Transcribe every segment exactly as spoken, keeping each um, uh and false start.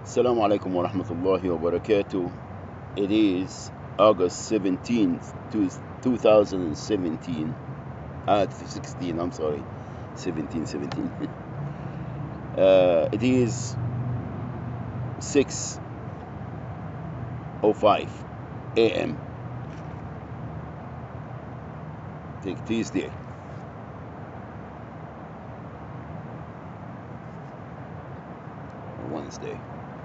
Assalamu alaikum wa rahmatullahi wa barakatuh. It is August seventeenth, two thousand seventeen. Ah, sixteen, I'm sorry. seventeen, seventeen. uh, it is six oh five a m. Take Tuesday. Or Wednesday.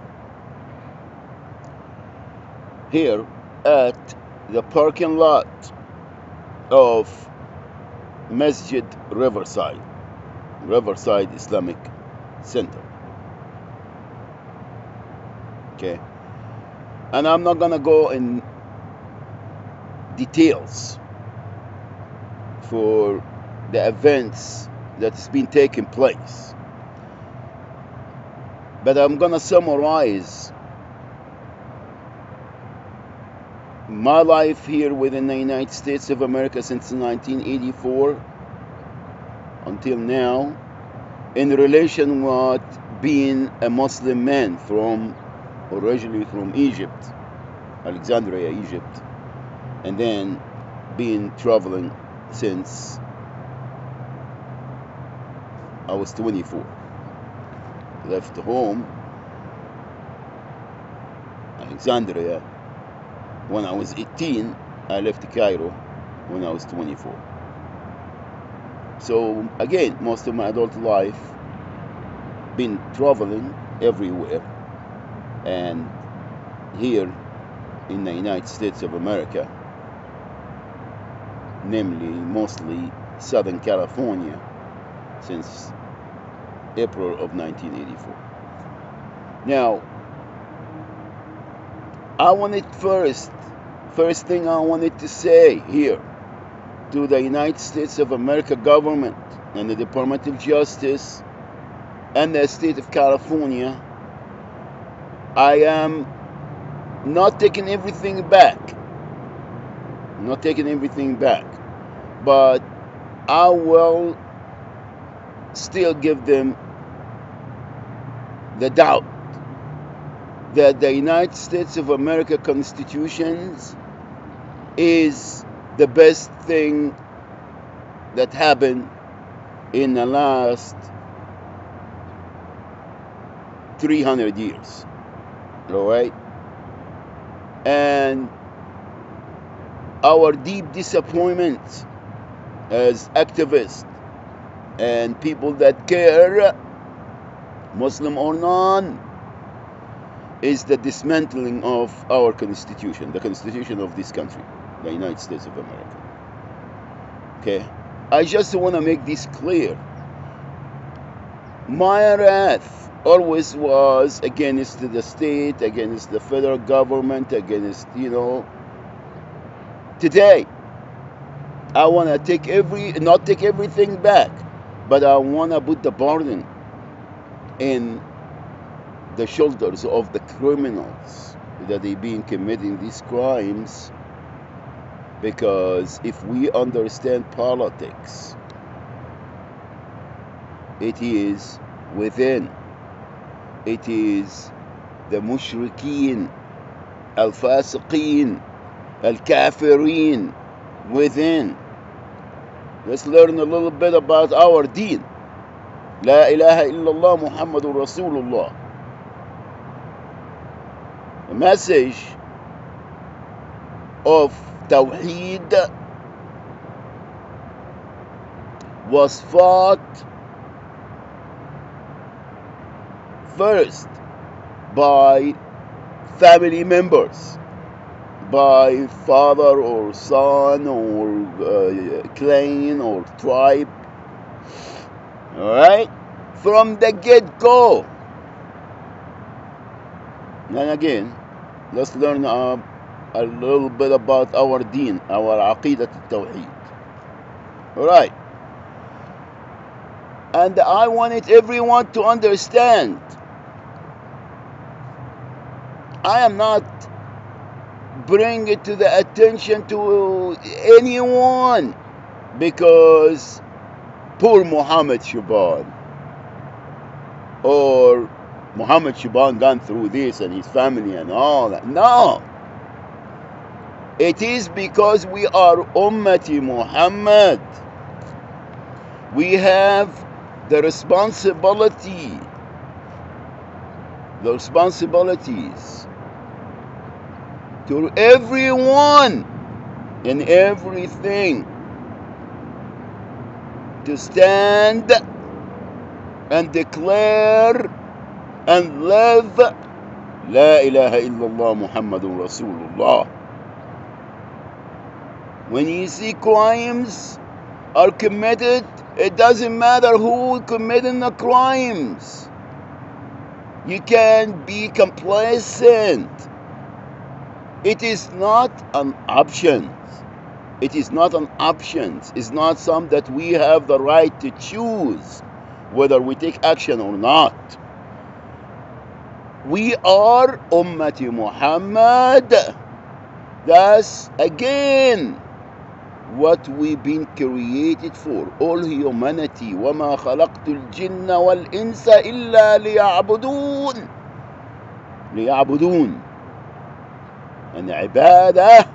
Here at the parking lot of Masjid Riverside, Riverside Islamic Center. Okay, and I'm not gonna go in details for the events that's been taking place, but I'm gonna summarize my life here within the United States of America since nineteen eighty-four until now, in relation with being a Muslim man from originally from Egypt, Alexandria, Egypt, and then been traveling since I was twenty-four. Left home, Alexandria, when I was eighteen. I left Cairo when I was twenty-four. So again, most of my adult life been traveling everywhere, and here in the United States of America, namely mostly Southern California, since April of nineteen eighty-four. Now, I wanted first, first thing I wanted to say here to the United States of America government and the Department of Justice and the state of California, I am not taking everything back, not taking everything back, but I will still give them the doubt that the United States of America Constitution is the best thing that happened in the last three hundred years. All right? And our deep disappointment as activists and people that care, Muslim or non, is the dismantling of our Constitution, the Constitution of this country, the United States of America. Okay? I just want to make this clear. My wrath always was against the state, against the federal government, against, you know. Today, I want to take every, not take everything back, but I want to put the burden in the shoulders of the criminals that they been committing these crimes, because if we understand politics, it is within, it is the mushrikeen, al-fasiqeen, al-kafirin within. Let's learn a little bit about our deen. La ilaha illallah Muhammadur Rasulullah. The message of Tawheed was fought first by family members, by father or son or uh, clan or tribe. All right? From the get-go. And again, let's learn uh, a little bit about our deen, our aqidat al-tawheed. Alright. And I wanted everyone to understand, I am not bringing it to the attention to anyone because poor Muhammad Shaban or Muhammad Shaban gone through this and his family and all that. No. It is because we are Ummati Muhammad. We have the responsibility, the responsibilities to everyone and everything to stand and declare and live La ilaha illallah Muhammadun Rasulullah. When you see crimes are committed, it doesn't matter who committing the crimes. You can't be complacent. It is not an option. It is not an option. It's not something that we have the right to choose whether we take action or not. We are Ummati Muhammad. That's again what we've been created for. All humanity. وَمَا خَلَقْتُ الْجِنَّ وَالْإِنسَ إِلَّا لِيَعْبُدُونَ لِيَعْبُدُونَ. And ibadah,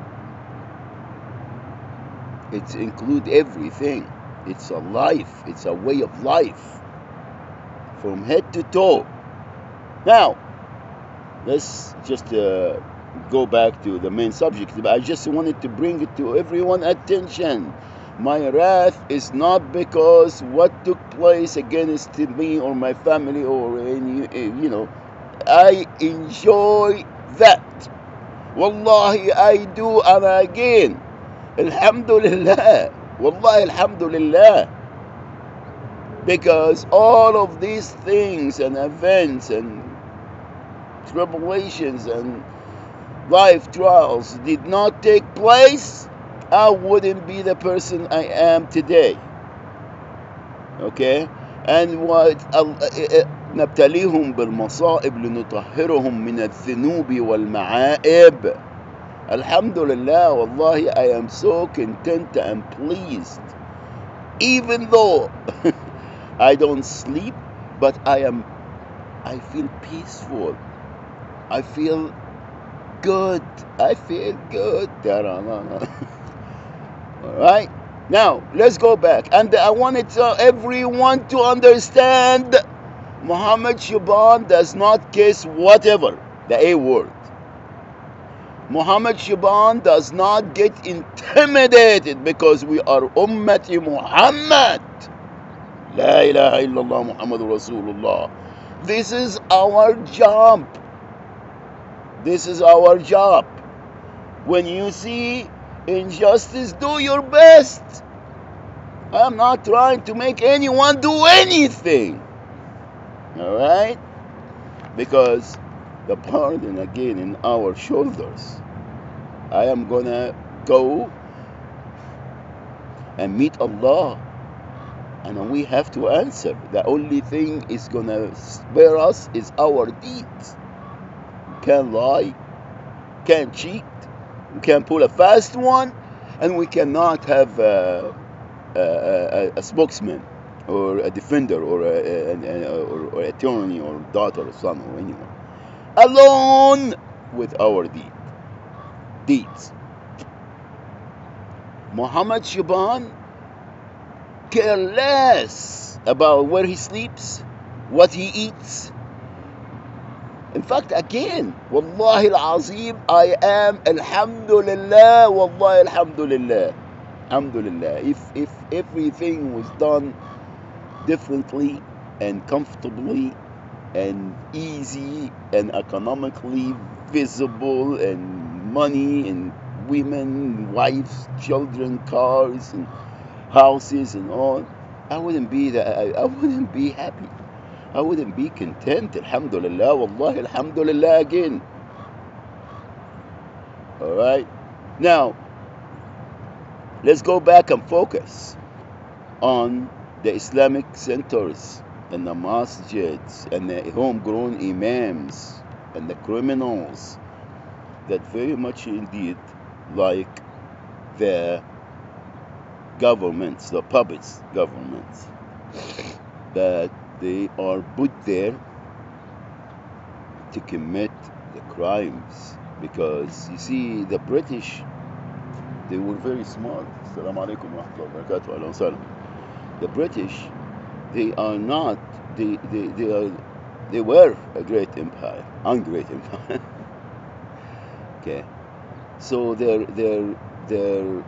it includes everything. It's a life. It's a way of life from head to toe. Now, let's just uh, go back to the main subject. I just wanted to bring it to everyone's attention. My wrath is not because what took place against me or my family or any, you know. I enjoy that. Wallahi, I do, and again, alhamdulillah. Wallahi, alhamdulillah. Because all of these things and events and tribulations and life trials did not take place, I wouldn't be the person I am today. Okay? And what نبتليهم بالمصائب لنطهرهم من الذنوب والمعائب. Alhamdulillah, wallahi, I am so content and pleased. Even though I don't sleep, but I am, I feel peaceful. I feel good. I feel good. Alright? Now, let's go back. And I wanted to, everyone to understand Muhammad Shaban does not kiss whatever, the A word. Muhammad Shaban does not get intimidated because we are Ummati Muhammad. La ilaha illallah Muhammadur Rasulullah. This is our job. This is our job. When you see injustice, do your best. I'm not trying to make anyone do anything. Alright? Because the burden again in our shoulders. I am gonna go and meet Allah, and we have to answer. The only thing is gonna spare us is our deeds. We can't lie, can't cheat, we can't pull a fast one, and we cannot have a, a, a, a spokesman or a defender or a, a, a, or, or attorney or daughter or son or anyone. Alone with our deed, deeds. Muhammad Shaban care less about where he sleeps, what he eats. In fact, again, Wallahi al-Azim, I am, alhamdulillah, Wallahi alhamdulillah, alhamdulillah. If, if everything was done differently and comfortably and easy and economically visible and money and women, wives, children, cars and houses and all, I wouldn't be that. I, I wouldn't be happy. I wouldn't be content. Alhamdulillah, wallahi, alhamdulillah again. All right. Now, let's go back and focus on the Islamic centers and the masjids and the homegrown imams and the criminals that very much indeed like the governments, the puppets governments, that they are put there to commit the crimes. Because you see, the British, they were very smart. Assalamu alaikum wa rahmatullahi wa barakatuh. Ahlan wa sahlan. The British, they are not, they, they, they, are, they were a great empire, ungreat empire. Okay, so their, their, their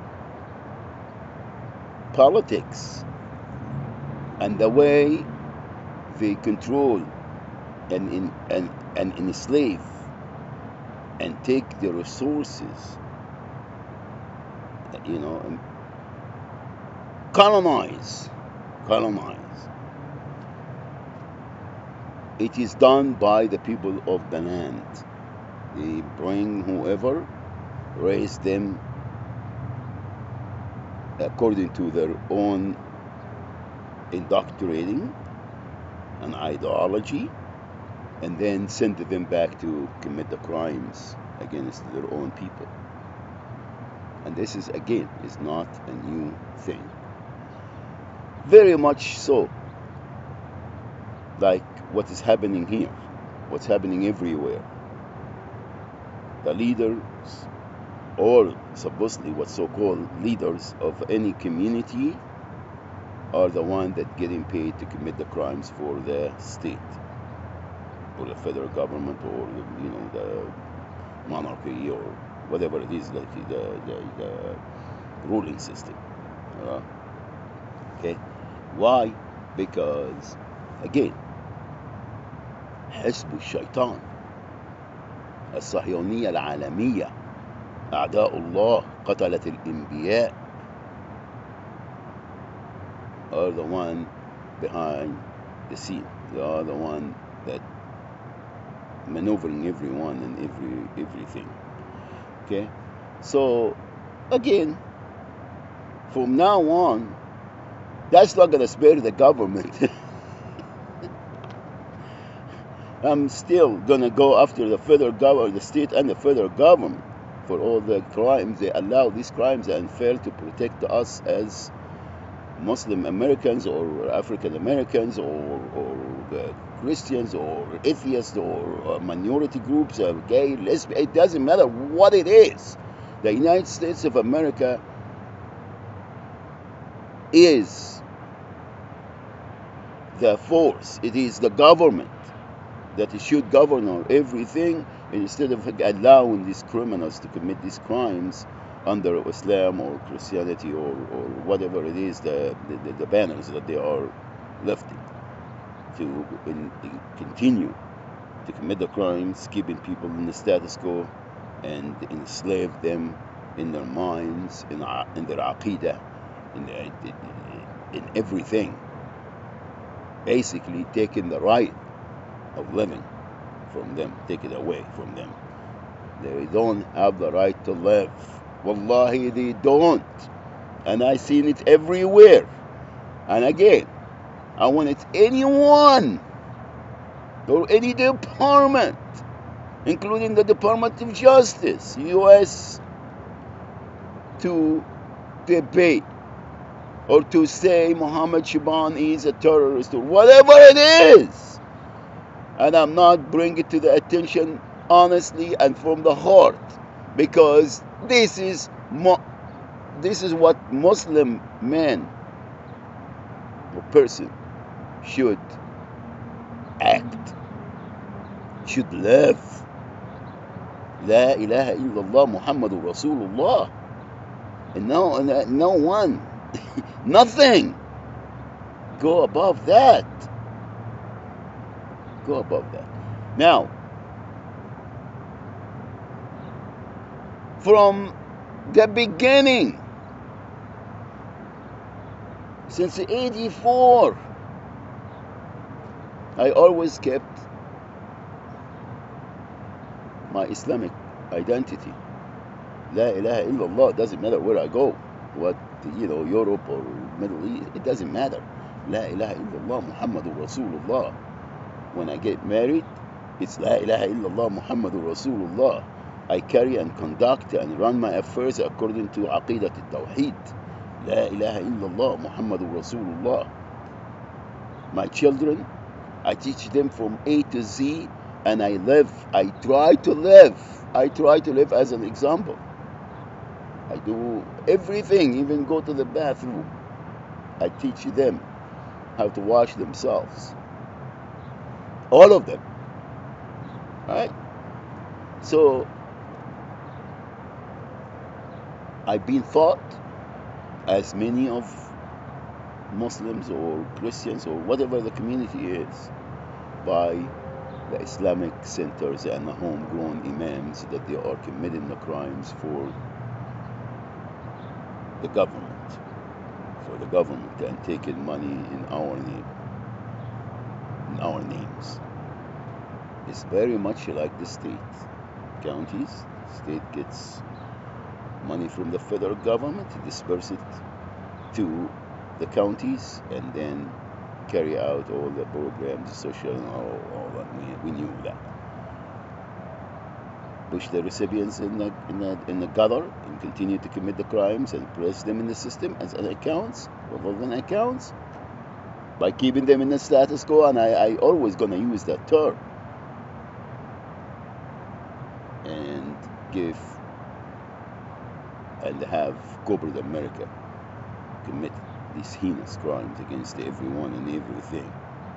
politics and the way they control and, in, and, and enslave and take the resources, you know, and colonize, colonize. It is done by the people of the land. They bring whoever, raise them according to their own indoctrinating and ideology, and then send them back to commit the crimes against their own people. And this is, again, is not a new thing. Very much so, like what is happening here, what's happening everywhere. The leaders, or supposedly what so-called leaders of any community, are the ones that getting paid to commit the crimes for the state, or the federal government, or the, you know, the monarchy, or whatever it is, like the the, the ruling system. Uh, okay, why? Because again, حزب الشيطان الصهيونية العالمية أعداء الله قتلة الأنبياء are the one behind the scene. They are the one that maneuvering everyone and every everything. Okay, so again, from now on, that's not gonna spare the government. I'm still gonna go after the federal government, the state and the federal government, for all the crimes they allow. These crimes and fail to protect us as Muslim Americans, or African Americans, or, or uh, Christians, or atheists, or uh, minority groups, or gay, lesbian. It doesn't matter what it is. The United States of America is the force. It is the government that it should govern everything, instead of allowing these criminals to commit these crimes under Islam or Christianity, or, or whatever it is, the, the, the banners that they are lifting, to in, in continue to commit the crimes, keeping people in the status quo, and enslave them in their minds, in, in their aqidah, in, their, in everything. Basically taking the right of living from them, take it away from them. They don't have the right to live. Wallahi, they don't. And I seen it everywhere. And again, I want it anyone or any department, including the Department of Justice, U S, to debate or to say Muhammad Shaban is a terrorist, or whatever it is. And I'm not bringing it to the attention honestly and from the heart, because this is mo- this is what Muslim man or person should act, should live. La ilaha illallah Muhammadur Rasulullah. And no, no one, nothing go above that. Go above that. Now, from the beginning, since eighty-four, I always kept my Islamic identity. La ilaha illallah. Doesn't matter where I go, what, you know, Europe or Middle East, it doesn't matter. La ilaha illallah Muhammadur Rasulullah. When I get married, it's La ilaha illallah Muhammadur Rasulullah. I carry and conduct and run my affairs according to Aqidat al-Tawheed. La ilaha illallah Muhammadur Rasulullah. My children, I teach them from A to Z And I live, I try to live, I try to live as an example. I do everything, even go to the bathroom. I teach them how to wash themselves. All of them, right? So I've been taught, as many of Muslims or Christians or whatever the community is, by the Islamic centers and the homegrown imams, that they are committing the crimes for the government, for the government, and taking money in our name, in our names. It's very much like the state. Counties, state gets money from the federal government, disperse it to the counties, and then carry out all the programs, social and all, all that. We, we knew that. Push the recipients in the, in the in the gutter and continue to commit the crimes and press them in the system as accounts, revolving accounts, by keeping them in the status quo. And I, I always gonna use that term, and give and have corporate America commit these heinous crimes against everyone and everything.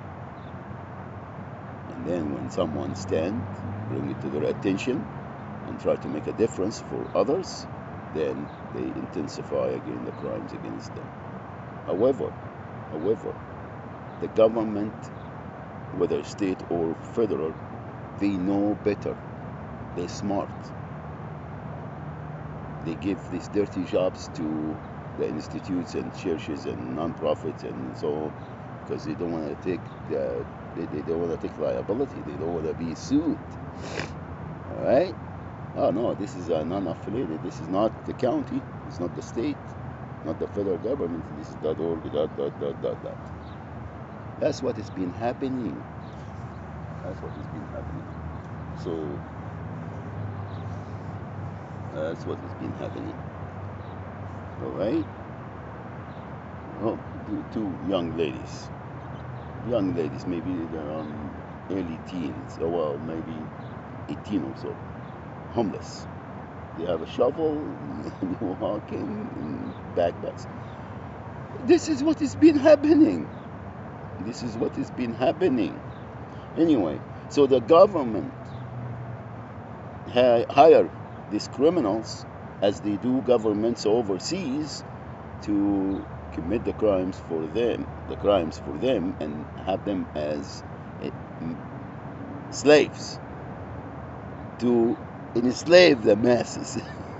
And then when someone stand, bring it to their attention and try to make a difference for others, then they intensify again the crimes against them. However, however, the government, whether state or federal, they know better. They're smart. They give these dirty jobs to the institutes and churches and non-profits and so on, because they don't want to take the, they, they don't want to take liability. They don't want to be sued. All right? Oh no, this is a non-affiliated. This is not the county. It's not the state. Not the federal government. This is that or that that that that that. That's what has been happening. That's what has been happening. So that's what has been happening. All right. Oh, two, two young ladies. Young ladies, maybe they're on early teens, or well, maybe eighteen or so. Homeless. They have a shovel, and they're walking in backpacks. This is what has been happening. This is what has been happening. Anyway, so the government ha- hire these criminals, as they do governments overseas, to commit the crimes for them, the crimes for them, and have them as uh, slaves to enslave the masses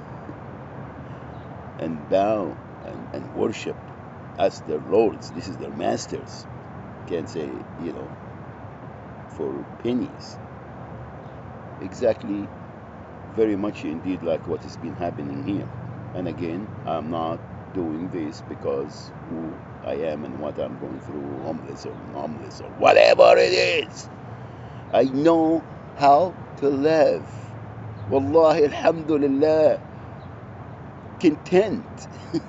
and bow and, and worship as their lords. This is their masters. Can't say, you know, for pennies. Exactly, very much indeed like what has been happening here. And again, I'm not doing this because who I am and what I'm going through, homeless or non-homeless or whatever it is. I know how to live. Wallahi, alhamdulillah. Content.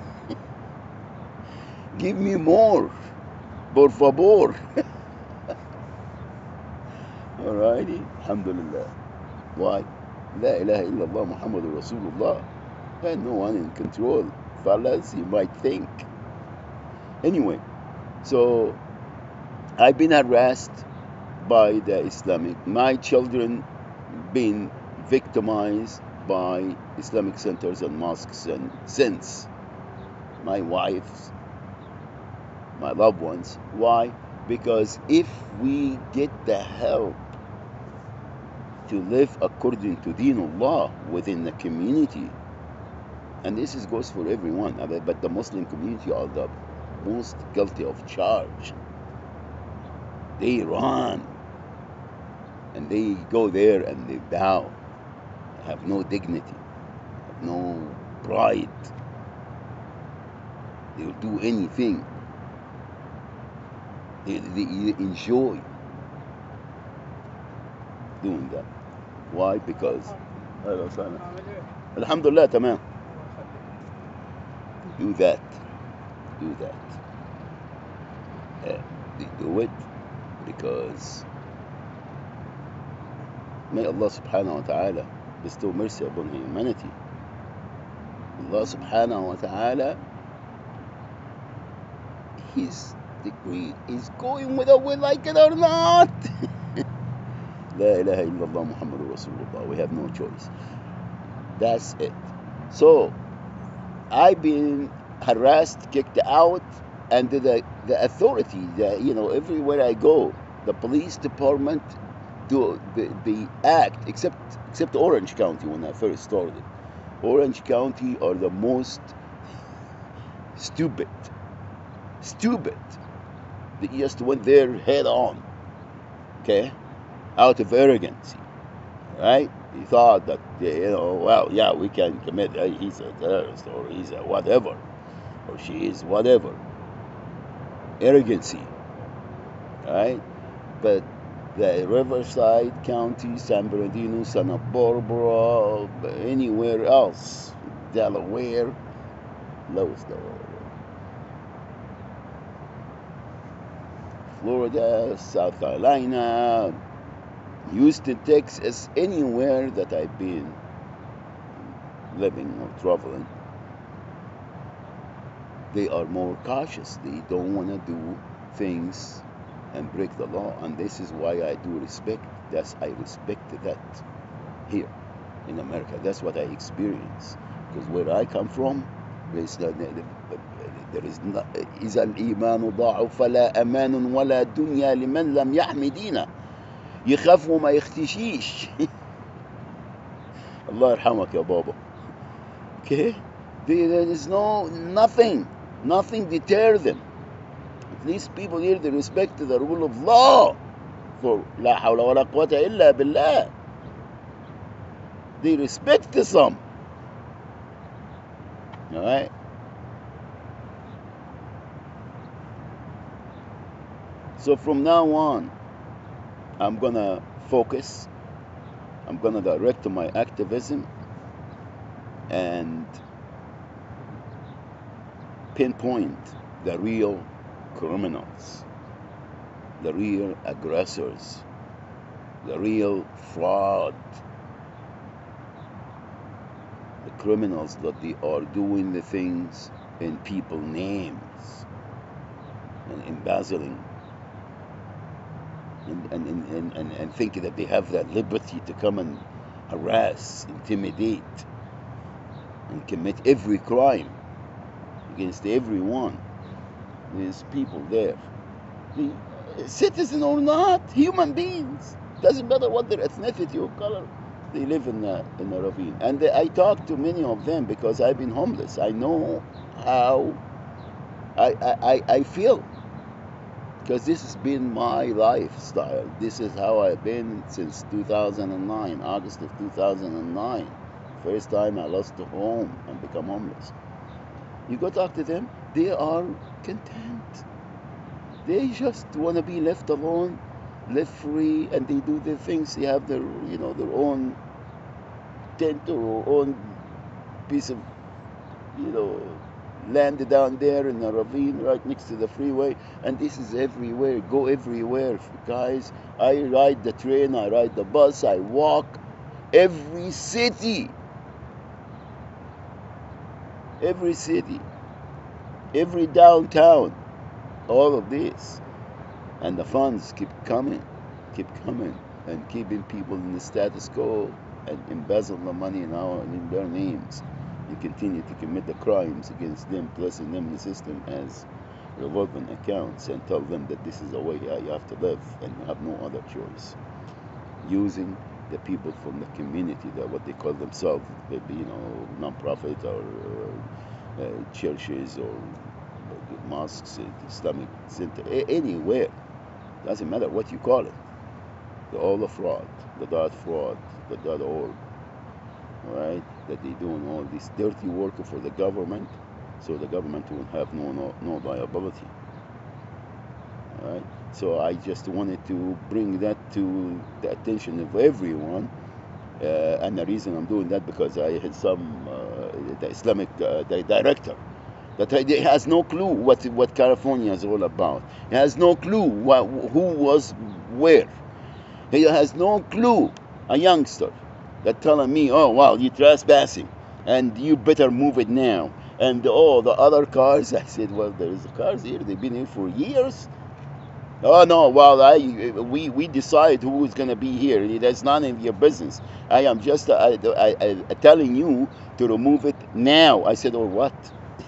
Give me more. Por favor. Alrighty. Alhamdulillah. Why? La ilaha illallah Muhammadur Rasulullah. And no one in control. Fellas, you might think. Anyway, so I've been harassed by the Islamic. My children been victimized by Islamic centers and mosques, and since my wives, my loved ones. Why? Because if we get the help to live according to Deenullah within the community, and this is goes for everyone, but the Muslim community are the most guilty of charge. They run and they go there and they bow, have no dignity, have no pride. They'll do anything. They, they enjoy doing that. Why? Because Alhamdulillah, tamam. Do that. Do that. Uh, they do it because May Allah subhanahu wa ta'ala bestow mercy upon humanity. Allah subhanahu wa ta'ala, His decree is going whether we like it or not. La ilaha illallah Muhammadur Rasulullah. We have no choice. That's it. So I've been harassed, kicked out, and the the authority, the, you know, everywhere I go, the police department do the, the act, except except Orange County when I first started. Orange County are the most stupid, stupid. They just went there head on, okay, out of arrogance, right? He thought that, you know, well, yeah, we can commit, uh, he's a terrorist, or he's a whatever, or she is whatever. Arrogancy, right? But the Riverside County, San Bernardino, Santa Barbara, anywhere else, Delaware, lowest Delaware, Florida, South Carolina, Houston, Texas, anywhere that I've been living or traveling, they are more cautious. They don't want to do things and break the law, and this is why I do respect. That's I respect that here in America. That's what I experience. Because where I come from, there is not, there is not, إذا الإيمان ضاع فلا أمان ولا دنيا لمن لم يحمي دينه. يخاف وما يختشيش. الله يرحمك يا بابا. Okay, there is no nothing, nothing deter them. At least people here, they respect the rule of law. For لا حول ولا قوة إلا بالله. They respect some. All right. So from now on, I'm gonna focus. I'm gonna direct to my activism and pinpoint the real criminals, the real aggressors, the real fraud, the criminals that they are doing the things in people's names and embezzling and, and, and, and, and thinking that they have that liberty to come and harass, intimidate, and commit every crime against everyone. There's people there, the citizen or not, human beings. Doesn't matter what their ethnicity or color. They live in a, in a ravine. And I talk to many of them because I've been homeless. I know how I, I, I feel. Because this has been my lifestyle. This is how I've been since two thousand nine, August of two thousand nine. First time I lost a home and become homeless. You go talk to them, they are content. They just want to be left alone, live free, and they do their things. They have their, you know, their own tent or own piece of, you know, land down there in a ravine right next to the freeway. And this is everywhere. Go everywhere, guys. I ride the train, I ride the bus, I walk. Every city. Every city, every downtown, all of this, and the funds keep coming, keep coming, and keeping people in the status quo and embezzle the money now in their names. You continue to commit the crimes against them, placing them in the system as revolving accounts, and tell them that this is the way you have to live and you have no other choice. Using the people from the community, that what they call themselves, maybe, you know, non-profit or uh, uh, churches or uh, mosques, Islamic center, a- anywhere, doesn't matter what you call it. The all the fraud, the dot fraud, the dot org, right? That they doing all this dirty work for the government, so the government will have no no, no liability. Right? So I just wanted to bring that to the attention of everyone, uh, and the reason I'm doing that because I had some uh, the Islamic uh, the director that he has no clue what what California is all about. He has no clue what, who was where. He has no clue a youngster, that telling me, oh, well, you're trespassing, and you better move it now. And oh, the other cars, I said, well, there's cars here, they've been here for years. Oh no, well, I we we decide who is gonna be here. That's none of your business. I am just uh, I, I, I telling you to remove it now. I said, or what?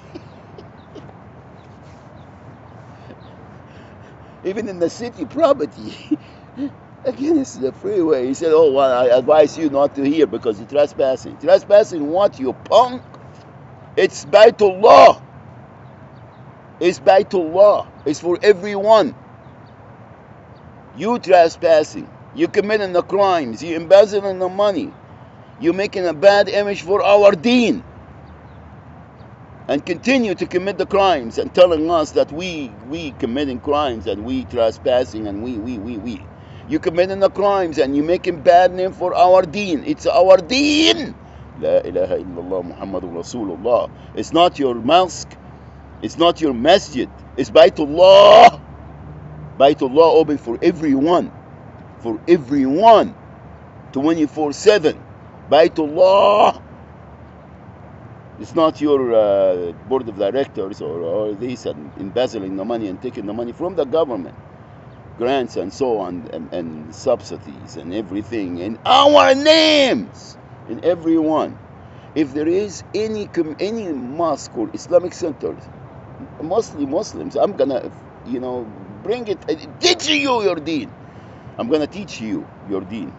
Even in the city property, against the freeway, he said, oh, well, I advise you not to hear because you're trespassing. Trespassing what, you punk? It's Baytullah. It's Baytullah. It's for everyone. You trespassing, you committing the crimes, you embezzling the money, you making a bad image for our deen, and continue to commit the crimes and telling us that we we committing crimes and we trespassing and we we we we. You committing the crimes and you making bad name for our deen. It's our deen. La ilaha illallah Muhammadur Rasulullah. It's not your mosque. It's not your masjid. It's Baytullah. Baytullah open for everyone, for everyone, twenty-four seven. Baytullah. It's not your uh, board of directors or, or this and embezzling the money and taking the money from the government, grants and so on, and, and subsidies and everything, in our names, in everyone. If there is any any mosque or Islamic centers, mostly Muslims, I'm gonna, you know, bring it, teach you your deen. I'm gonna teach you your deen.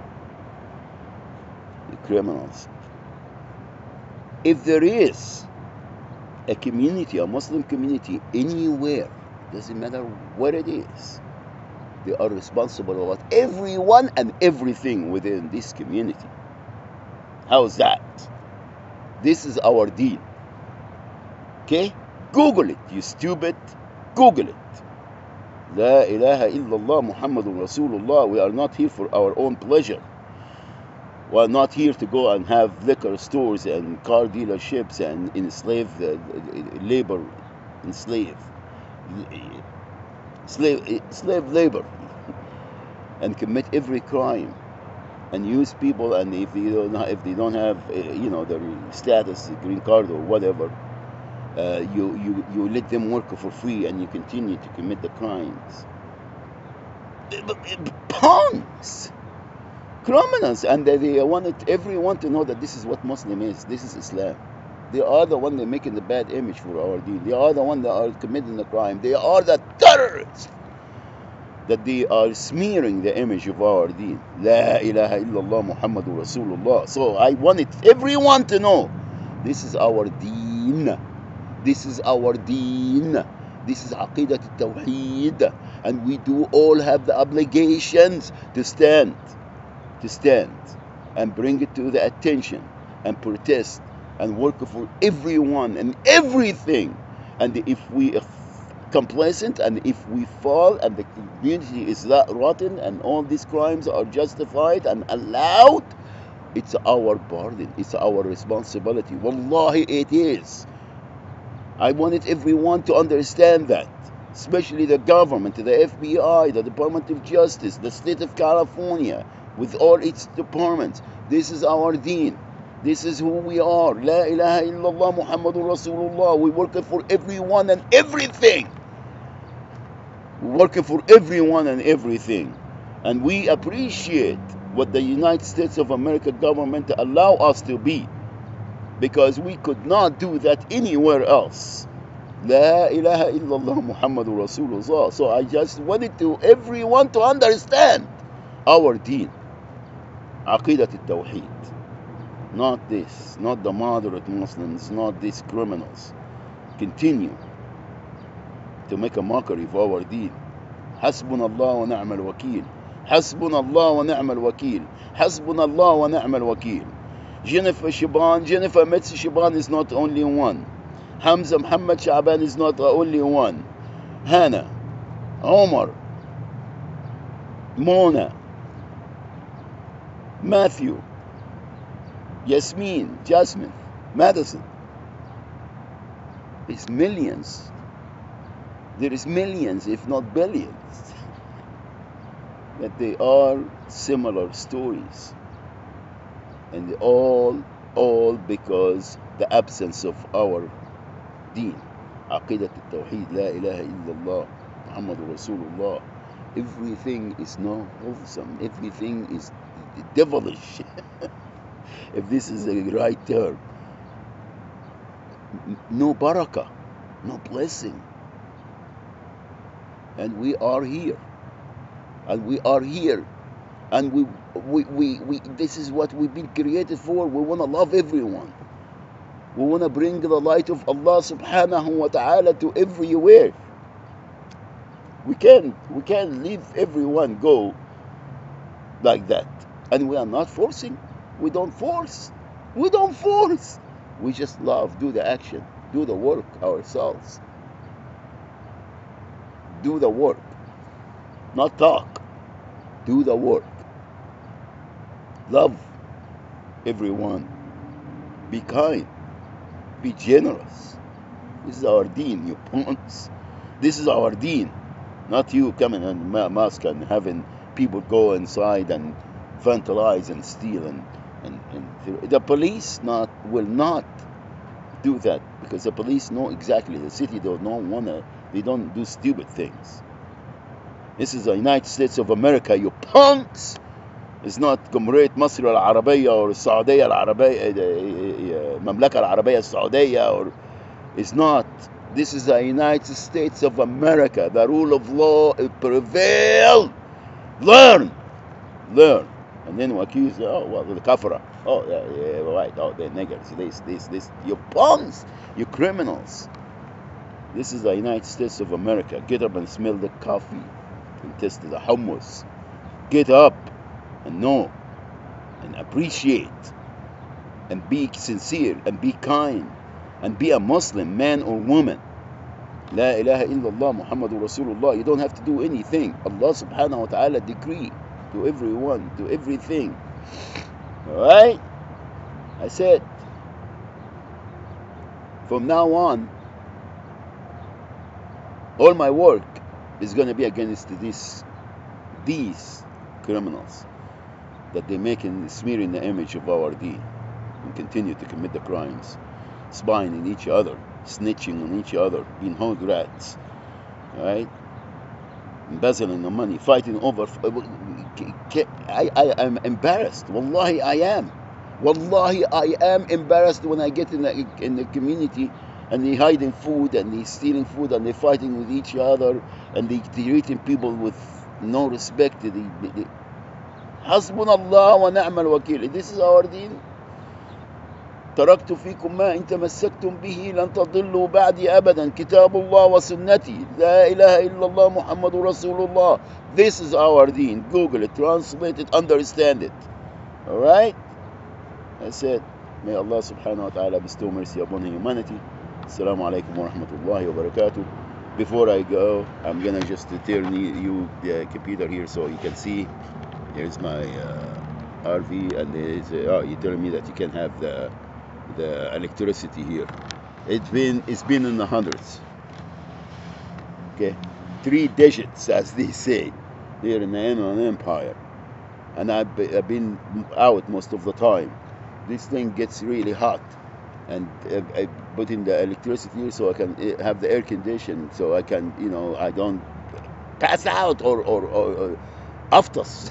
The criminals. If there is a community, a Muslim community anywhere, doesn't matter what it is, they are responsible about everyone and everything within this community. How's that? This is our deen. Okay? Google it, you stupid. Google it. La ilaha illallah Muhammadur Rasulullah. We are not here for our own pleasure. We are not here to go and have liquor stores and car dealerships and enslave the labor, enslave, slave, slave labor, and commit every crime, and use people. And if they don't, if they don't have, you know, their status, green card or whatever, uh, you you you let them work for free, and you continue to commit the crimes. Punks. Criminals, and they wanted everyone to know that this is what Muslim is. This is Islam. They are the one that making the bad image for our deen. They are the one that are committing the crime. They are the terrorists that they are smearing the image of our deen. La ilaha illallah Muhammadur Rasulullah. So I wanted everyone to know this is our deen. This is our deen. This is Aqidat al-Tawheed, and we do all have the obligations to stand. to stand and bring it to the attention and protest and work for everyone and everything. And if we are complacent and if we fall and the community is that rotten and all these crimes are justified and allowed, it's our burden, it's our responsibility. Wallahi, it is. I wanted everyone to understand that, especially the government, the F B I, the Department of Justice, the state of California, with all its departments. This is our deen. This is who we are. La ilaha illallah Muhammadur Rasulullah. We work for everyone and everything. We work for everyone and everything. And we appreciate what the United States of America government allow us to be, because we could not do that anywhere else. La ilaha illallah Muhammadur Rasulullah. So I just wanted to everyone to understand our deen. Aqidat al-Tawheed. Not this, not the moderate Muslims, not these criminals. Continue to make a mockery of our deen. Hasbunallah wa ni'mal wakil. Hasbunallah wa ni'mal wakil. Hasbunallah wa ni'mal wakil. Jennifer Shaban, Jennifer Metzi Shaban is not only one. Hamza Muhammad Shaban is not the only one. Hannah, Omar, Mona, Matthew, Yasmin, Jasmine, Madison. It's millions. There is millions, if not billions. that they are similar stories, and they all all because the absence of our deen, عقيدة التوحيد, لا إله إلا الله محمد رسول الله. Everything is not wholesome. Everything is devilish. If this is the right term. No barakah, no blessing. And we are here. And we are here. And we, we, we, we this is what we've been created for. We want to love everyone. We want to bring the light of Allah subhanahu wa ta'ala to everywhere. We can't, we can't leave everyone go like that. And we are not forcing. We don't force. We don't force. We just love, do the action, do the work ourselves. Do the work. Not talk. Do the work. Love everyone. Be kind. Be generous. This is our deen, you punks. This is our deen. Not you coming and mosque and having people go inside and vandalize and steal. And, and, and the police not will not do that, because the police know exactly. The city don't wanna. They don't do stupid things. This is the United States of America, you punks. It's not جمهورية مصر العربية or السعودية العربية, المملكة العربية السعودية, or it's not. This is the United States of America. The rule of law prevail. Learn, learn, and then we accuse. Oh well, the kafra. Oh yeah, yeah, right. Oh, the niggers. This, this, this. You punks. You criminals. This is the United States of America. Get up and smell the coffee and taste the hummus. Get up and know and appreciate and be sincere and be kind and be a Muslim, man or woman. La ilaha illallah Muhammadur Rasulullah. You don't have to do anything. Allah subhanahu wa ta'ala decree to everyone, to everything. Alright? I said, from now on, all my work is going to be against this, these criminals that they make and smear in the image of our deen and continue to commit the crimes, spying on each other, snitching on each other, being hog rats, right? Embezzling the money, fighting over. I, I am embarrassed. Wallahi, I am. Wallahi, I am embarrassed when I get in the, in the community and they hiding food and they stealing food and they fighting with each other and they treating people with no respect. They, they, they, Hasbunallah wa ni'mal wakil. This is our deen. تركت فيكم ما إن تمسكتم به لن تضلوا بعدي أبدا كتاب الله وسنتي لا إله إلا الله محمد رسول الله. This is our deen. Google it, translate it, understand it. Alright? That's it. May Allah subhanahu wa ta'ala bestow mercy upon humanity. Assalamu alaikum wa rahmatullahi wa barakatuh. Before I go, I'm gonna just turn you the computer here so you can see. Here's my uh, R V, and there's, uh, oh, you're telling me that you can have the the electricity here. It's been it's been in the hundreds. Okay, three digits, as they say, here in the Inland Empire, and I've, I've been out most of the time. This thing gets really hot, and I put in the electricity here so I can have the air conditioning, so I can, you know, I don't pass out or or, or, or aftas.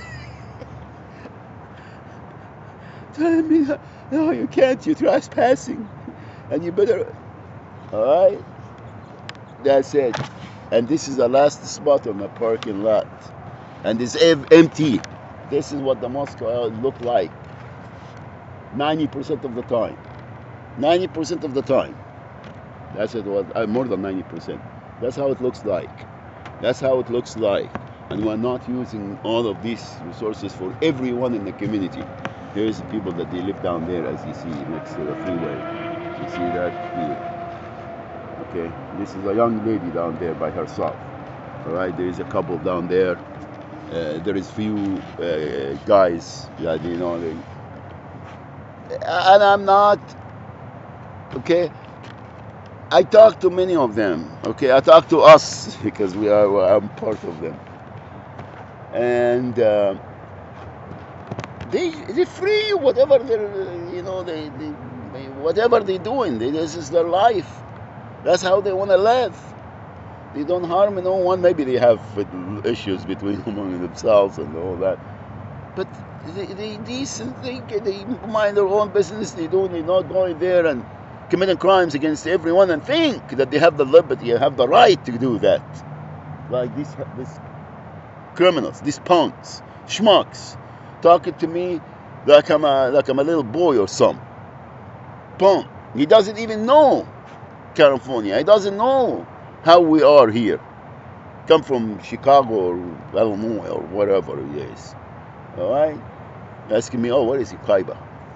Telling me that, no, you can't, you're trespassing, and you better, all right? That's it. And this is the last spot on the parking lot, and it's empty. This is what the mosque look like ninety percent of the time. ninety percent of the time. That's it. Was uh, more than ninety percent. That's how it looks like. That's how it looks like. And we're not using all of these resources for everyone in the community. Here's the people that they live down there, as you see, next to the freeway. You see that here. Okay, this is a young lady down there by herself. All right, there is a couple down there. Uh, there is few uh, guys that, you know, they, and I'm not, okay, I talk to many of them, okay, I talk to us because we are, I'm part of them. and uh, they they free you whatever they're you know they, they whatever they're doing. They, this is their life. That's how they want to live. They don't harm no one. Maybe they have issues between among themselves and all that, but they, they decent. They they mind their own business. They don't. They're not going there and committing crimes against everyone and think that they have the liberty, have the right to do that. Like these these criminals, these punks, schmucks, talking to me like I'm a like I'm a little boy or something. Punk. He doesn't even know California. He doesn't know how we are here. Come from Chicago or Illinois or whatever it is. All right? Asking me, oh, where is Kaiba?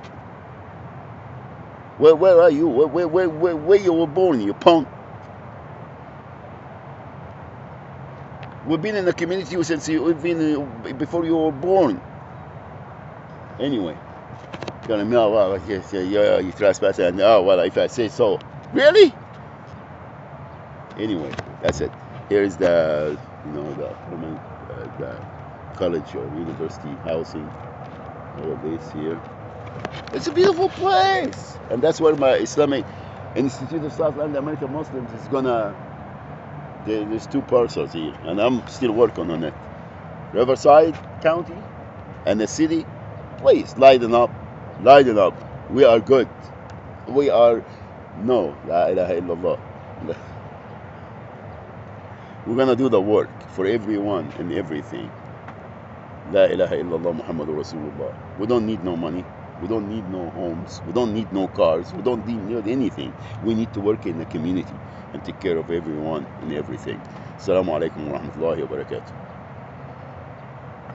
Where where are you? Where where where where, where you were born, you punk? We've been in the community since you, we've been uh, before you were born. Anyway, gonna me, oh well, yes, yeah, yeah, you trespass, and oh well, if I say so, really? Anyway, that's it. Here is the you know the uh, the college or university housing. All of this here. It's a beautiful place, and that's where my Islamic Institute of Southland American Muslims is gonna. There's two parcels here, and I'm still working on it. Riverside County and the city, please lighten up, lighten up. We are good. We are no. La ilaha illallah. We're gonna do the work for everyone and everything. La ilaha illallah Muhammadur Rasulullah. We don't need no money. We don't need no homes. We don't need no cars. We don't need anything. We need to work in the community and take care of everyone and everything. Assalamu alaikum wa rahmatullahi wa barakatuh.